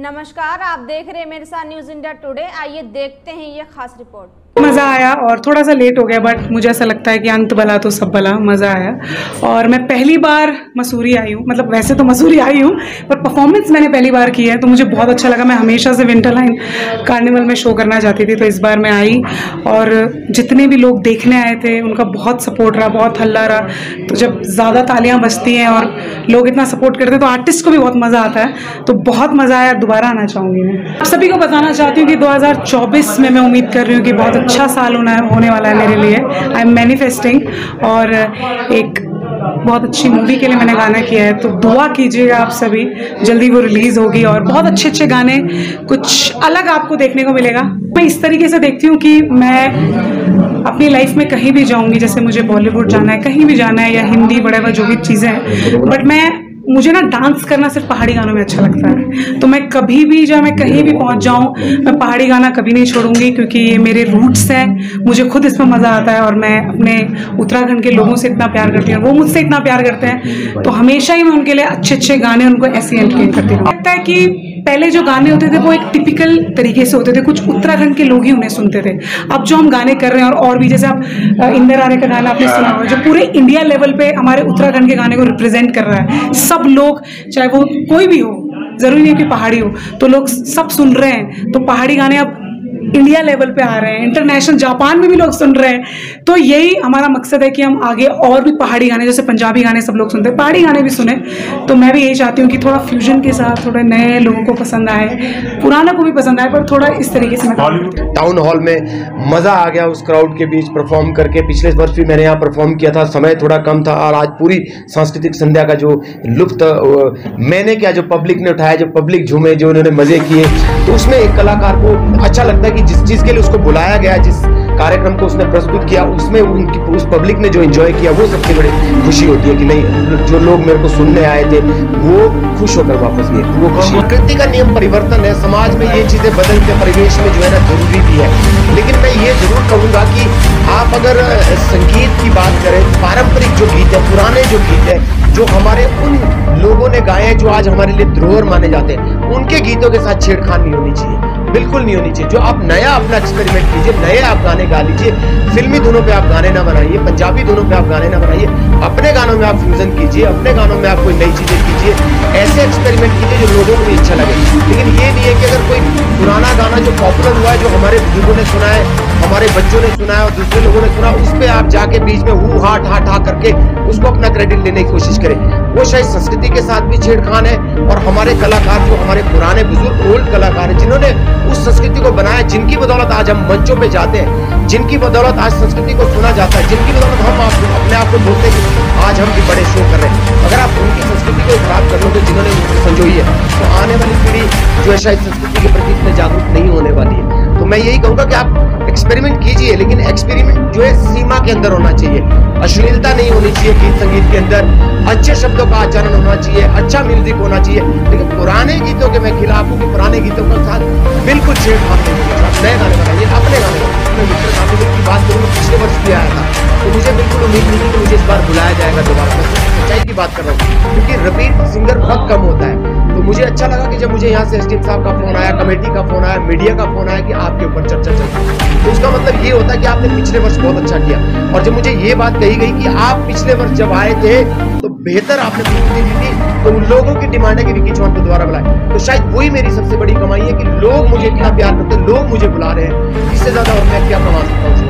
नमस्कार, आप देख रहे हैं मेरे साथ न्यूज इंडिया टुडे। आइए देखते हैं ये खास रिपोर्ट। मज़ा आया और थोड़ा सा लेट हो गया, बट मुझे ऐसा लगता है कि अंत भला तो सब भला। मज़ा आया और मैं पहली बार मसूरी आई हूँ, मतलब वैसे तो मसूरी आई हूँ पर परफॉर्मेंस मैंने पहली बार की है, तो मुझे बहुत अच्छा लगा। मैं हमेशा से विंटरलाइन कार्निवल में शो करना चाहती थी, तो इस बार मैं आई और जितने भी लोग देखने आए थे उनका बहुत सपोर्ट रहा, बहुत हल्ला रहा। तो जब ज़्यादा तालियाँ बजती हैं और लोग इतना सपोर्ट करते हैं तो आर्टिस्ट को भी बहुत मज़ा आता है। तो बहुत मज़ा आया, दोबारा आना चाहूँगी। मैं आप सभी को बताना चाहती हूँ कि 2024 में मैं उम्मीद कर रही हूँ कि बहुत अच्छा साल होने वाला है मेरे लिए। आई एम मैनिफेस्टिंग और एक बहुत अच्छी मूवी के लिए मैंने गाना किया है, तो दुआ कीजिएगा आप सभी। जल्दी वो रिलीज़ होगी और बहुत अच्छे अच्छे गाने, कुछ अलग आपको देखने को मिलेगा। मैं इस तरीके से देखती हूँ कि मैं अपनी लाइफ में कहीं भी जाऊँगी, जैसे मुझे बॉलीवुड जाना है, कहीं भी जाना है, या हिंदी वगैरह जो भी चीज़ें हैं, बट मुझे ना डांस करना सिर्फ पहाड़ी गानों में अच्छा लगता है। तो मैं कभी भी जब मैं कहीं भी पहुंच जाऊं, मैं पहाड़ी गाना कभी नहीं छोड़ूंगी, क्योंकि ये मेरे रूट्स हैं। मुझे खुद इसमें मज़ा आता है और मैं अपने उत्तराखंड के लोगों से इतना प्यार करती हूँ, वो मुझसे इतना प्यार करते हैं, तो हमेशा ही मैं उनके लिए अच्छे अच्छे गाने उनको ऐसे एंटरटेन करती हूँ। लगता है कि पहले जो गाने होते थे वो एक टिपिकल तरीके से होते थे, कुछ उत्तराखंड के लोग ही उन्हें सुनते थे। अब जो हम गाने कर रहे हैं और भी, जैसे आप इंदर आर्य का गाना आपने सुना होगा, जो पूरे इंडिया लेवल पे हमारे उत्तराखंड के गाने को रिप्रेजेंट कर रहा है। सब लोग, चाहे वो कोई भी हो, जरूरी नहीं कि पहाड़ी हो, तो लोग सब सुन रहे हैं। तो पहाड़ी गाने अब इंडिया लेवल पे आ रहे हैं, इंटरनेशनल जापान में भी लोग सुन रहे हैं। तो यही हमारा मकसद है कि हम आगे और भी पहाड़ी गाने, जैसे पंजाबी गाने सब लोग सुनते हैं, पहाड़ी गाने भी सुने। तो मैं भी यही चाहती हूँ कि थोड़ा फ्यूजन के साथ थोड़े नए लोगों को पसंद आए, पुराना को भी पसंद आए, पर थोड़ा इस तरीके से। टाउन हॉल में मजा आ गया उस क्राउड के बीच परफॉर्म करके। पिछले वर्ष भी मैंने यहाँ परफॉर्म किया था, समय थोड़ा कम था, और आज पूरी सांस्कृतिक संध्या का जो लुत्फ मैंने क्या, जो पब्लिक ने उठाया, जो पब्लिक झूमे, जो उन्होंने मजे किए, तो उसमें एक कलाकार को अच्छा लगता है कि जिस चीज के लिए उसको बुलाया गया, जिस कार्यक्रम को उसने प्रस्तुत किया, उसमें उस पब्लिक ने जो एंजॉय किया, वो सबसे बड़ी खुशी होती है कि नहीं, जो लोग मेरे को सुनने आए थे वो खुश होकर वापस गए। वो प्रकृति का नियम परिवर्तन है, समाज में ये चीजें बदलते, परिवेश में जो है ना जरूरी भी है। लेकिन मैं ये जरूर कहूंगा कि आप अगर संगीत की बात करें, पारंपरिक जो गीत है, पुराने जो गीत है, जो हमारे उन लोगों ने गाए जो आज हमारे लिए धरोहर माने जाते हैं, उनके गीतों के साथ छेड़खानी नहीं होनी चाहिए, बिल्कुल नहीं होनी चाहिए। जो आप नया अपना एक्सपेरिमेंट कीजिए, नए आप गाने गा लीजिए, फिल्मी धुनों पे आप गाने ना बनाइए, पंजाबी धुनों पे आप गाने ना बनाइए, अपने गानों में आप फ्यूजन कीजिए, अपने गानों में आप कोई नई चीजें कीजिए, ऐसे एक्सपेरिमेंट कीजिए जो लोगों को भी अच्छा लगे। लेकिन ये नहीं है कि अगर कोई पुराना गाना जो पॉपुलर हुआ है, जो हमारे बुजुर्गों ने सुना है, हमारे बच्चों ने सुना है और दूसरे लोगों ने सुना, उस पर आप जाके बीच में हु हा ठा ठा करके उसको अपना क्रेडिट लेने की कोशिश करें, वो शायद संस्कृति के साथ भी छेड़खान है। और हमारे कलाकार, जो हमारे पुराने बुजुर्ग ओल्ड कलाकार हैं, जिन्होंने उस संस्कृति को बनाया, जिनकी बदौलत आज हम मंचों पे जाते हैं, जिनकी बदौलत आज संस्कृति को सुना जाता है, जिनकी बदौलत हम अपने आप को बोलते हैं कि आज हम भी बड़े शो कर रहे हैं। अगर आप उनकी संस्कृति को खराब कर लोगे, जिन्होंने संजोई है, तो आने वाली पीढ़ी जो है शायद संस्कृति के प्रति इतने जागरूक नहीं होने वाली है। तो मैं यही कहूंगा कि आप एक्सपेरिमेंट कीजिए, लेकिन एक्सपेरिमेंट जो है सीमा के अंदर होना चाहिए। अश्लीलता नहीं होनी चाहिए गीत संगीत के अंदर, अच्छे शब्दों का आचरण होना चाहिए, अच्छा म्यूजिक होना चाहिए। लेकिन पुराने गीतों के मैं खिलाफ हूँ कि पुराने गीतों के साथ बिल्कुल छेड़खानी नहीं होनी चाहिए। नए गाने बनाइए, अपने गाने बनाइए। मैं मिस्टर कामिल की बात करूँ, पिछले वर्ष भी आया था, तो मुझे बिल्कुल उम्मीद नहीं थी कि मुझे इस बार बुलाया जाएगा दोबारा। मैं सच्चाई की बात कर रहा हूँ, क्योंकि रिपीट सिंगर बहुत कम होता है। तो मुझे अच्छा लगा कि जब मुझे यहाँ से एसडीएम साहब का फोन आया, कमेटी का फोन आया, मीडिया का फोन आया कि आपके ऊपर चर्चा चल रही है, तो उसका मतलब ये होता है कि आपने पिछले वर्ष बहुत अच्छा किया। और जब मुझे ये बात कही गई कि आप पिछले वर्ष जब आए थे तो बेहतर आपने प्रस्तुति दी थी, तो उन लोगों की डिमांड है कि विकी चौहान को दोबारा बुलाए। तो शायद वही मेरी सबसे बड़ी कमाई है कि लोग मुझे इतना प्यार करते हैं, लोग मुझे बुला रहे हैं। इससे ज्यादा और मैं क्या कमा सकता हूँ।